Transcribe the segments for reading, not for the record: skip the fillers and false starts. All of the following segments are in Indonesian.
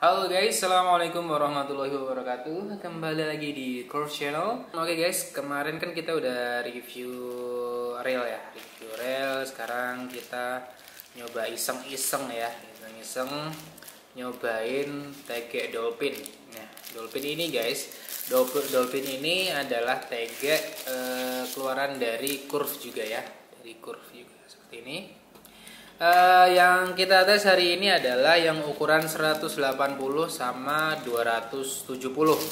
Halo guys, assalamualaikum warahmatullahi wabarakatuh. Kembali lagi di Curve Channel. Oke guys, kemarin kan kita udah review reel ya, Sekarang kita nyoba iseng-iseng ya, nyobain tegek dolphin. Nah, dolphin ini guys, dolphin ini adalah tegek keluaran dari Curve juga ya, seperti ini. Yang kita tes hari ini adalah yang ukuran 180 sama 270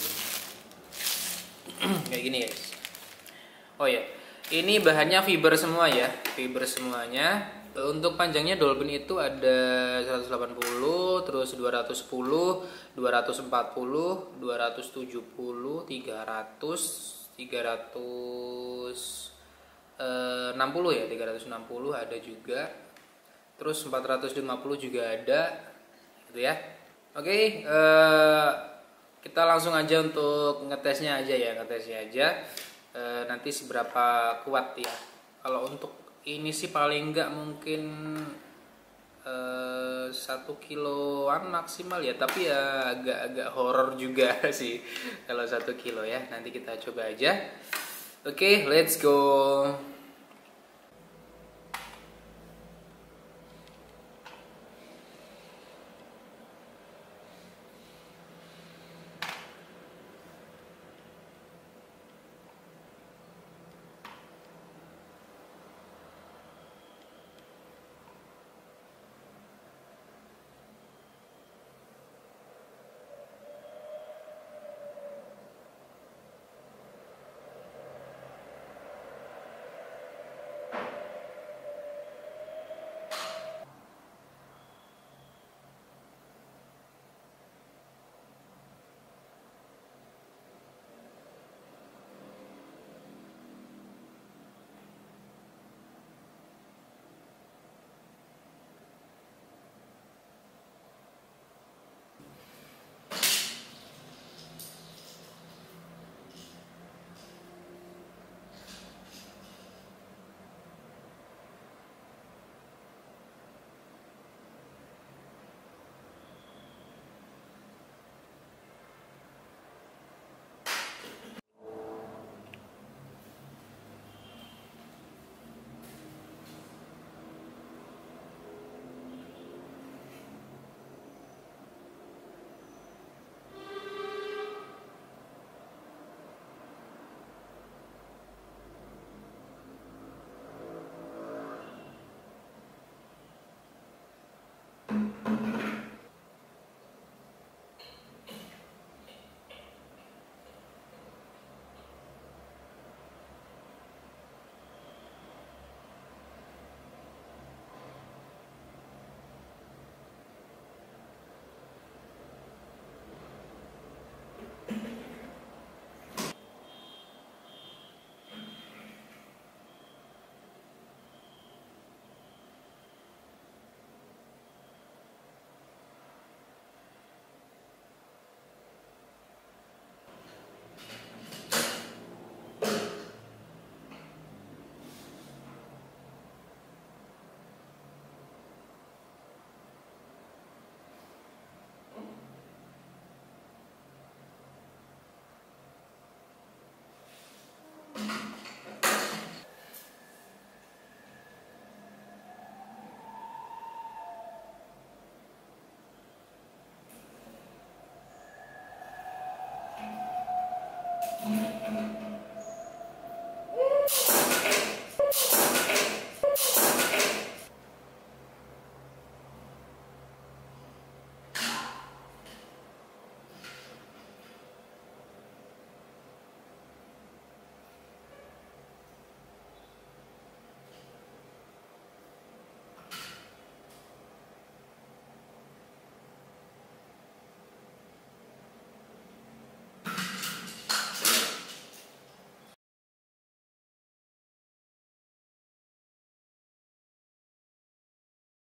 kayak gini guys. Oh ya, ini bahannya fiber semua ya, fiber semuanya. Untuk panjangnya dolphin itu ada 180, terus 210, 240, 270, 300, 360 ya, 360 ada juga. Terus 450 juga ada gitu ya. Oke, kita langsung aja untuk ngetesnya aja. Nanti seberapa kuat ya. Kalau untuk ini sih paling enggak mungkin 1 kiloan maksimal ya, tapi ya agak horor juga sih kalau 1 kilo ya. Nanti kita coba aja. Oke, let's go.